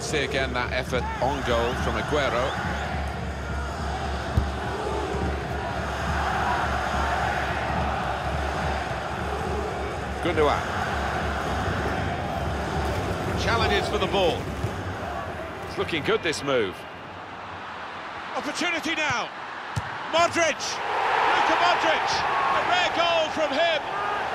see again that effort on goal from Aguero. Gundogan. Challenges for the ball. It's looking good, this move. Opportunity now. Modric. Luka Modric. A rare goal from him.